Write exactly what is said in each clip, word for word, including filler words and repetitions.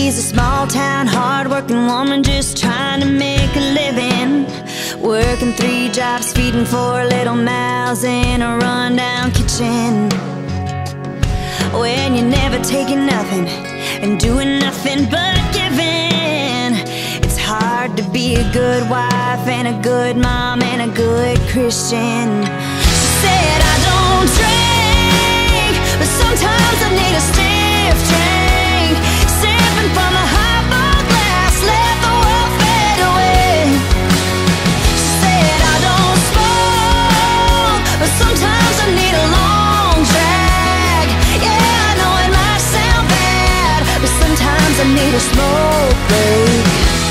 She's a small town, hard-working woman just trying to make a living, working three jobs, feeding four little mouths in a rundown kitchen. When you're never taking nothing and doing nothing but giving, it's hard to be a good wife and a good mom and a good Christian. She said, I don't drink, but sometimes I need a stiff drink, sipping from a highball glass, let the world fade away. She said, I don't smoke, but sometimes I need a long drag. Yeah, I know it might sound bad, but sometimes I need a smoke break.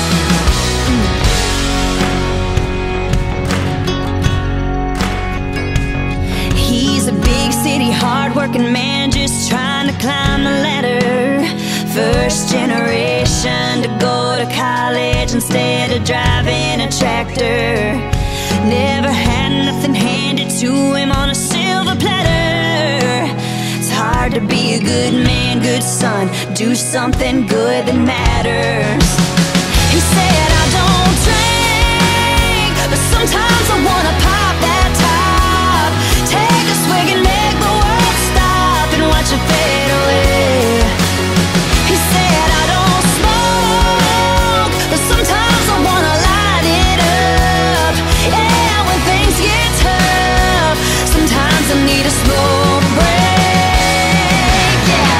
He's a big city, hard-working man just trying to climb the ladder. First generation to go to college instead of driving a tractor. Never had nothing handed to him on a silver platter. It's hard to be a good man, good son, do something good that matters. He said, I don't drink, but sometimes I wanna pop that top, take a swig and make the world stop and watch it fade away. He said, I don't smoke, but sometimes I wanna light it up. Yeah, when things get tough, sometimes I need a smoke break. Yeah.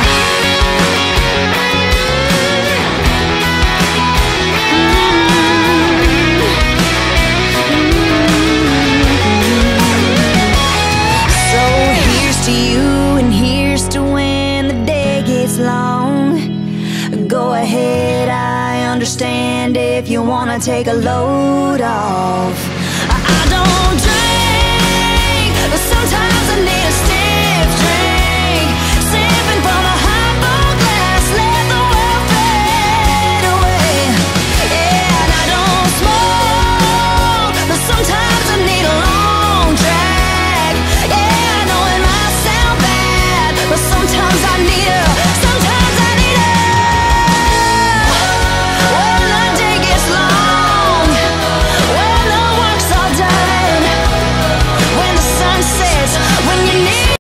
So here's to you and here's to when the day gets long. Go ahead, I understand if you wanna take a load off.